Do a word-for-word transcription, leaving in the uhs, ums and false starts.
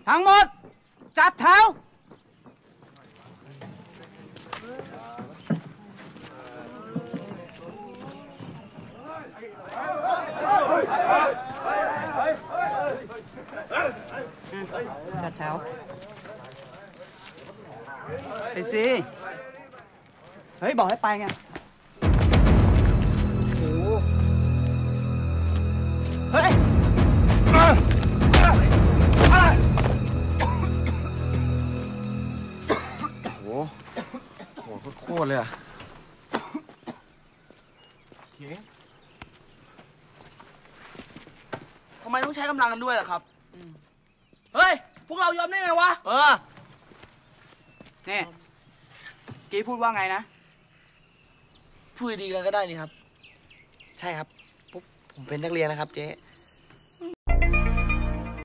ทั้งหมดจัดแถวจัดแถวไอ้ซีเฮ้ยบอกให้ไปไงโอ้เฮ้ยโหโหโคตรเลยอะทำไมต้องใช้กำลังกันด้วยล่ะครับเฮ้ยพวกเรายอมได้ไงวะเออนี่กี้พูดว่าไงนะพูดดีกันก็ได้นี่ครับใช่ครับปุ๊บผมเป็นนักเรียนนะครับเจ๊